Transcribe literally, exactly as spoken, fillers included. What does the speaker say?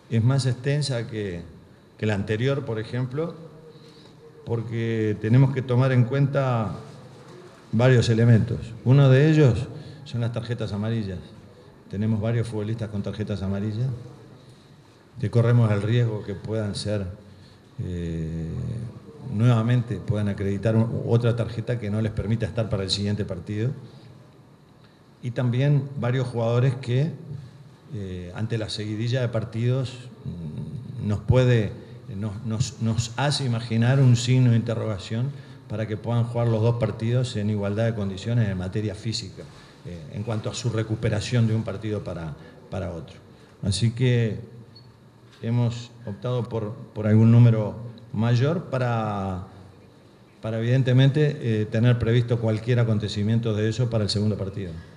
es más extensa que, que la anterior, por ejemplo, porque tenemos que tomar en cuenta varios elementos. Uno de ellos son las tarjetas amarillas. Tenemos varios futbolistas con tarjetas amarillas que corremos el riesgo que puedan ser, eh, nuevamente puedan acreditar otra tarjeta que no les permita estar para el siguiente partido. Y también varios jugadores que, eh, ante la seguidilla de partidos, nos puede, nos, nos, nos hace imaginar un signo de interrogación para que puedan jugar los dos partidos en igualdad de condiciones en materia física, eh, en cuanto a su recuperación de un partido para, para otro. Así que hemos optado por, por algún número mayor para, para evidentemente, eh, tener previsto cualquier acontecimiento de eso para el segundo partido.